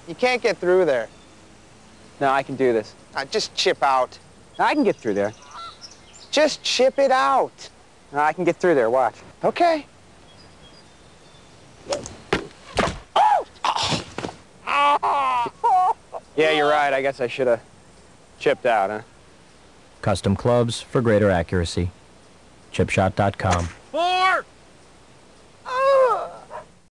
You can't get through there. No, I can do this. Just chip out. No, I can get through there. Just chip it out. No, I can get through there, watch. Okay. Yeah, you're right. I guess I should have chipped out, huh? Custom clubs for greater accuracy. chipshot.com. 4!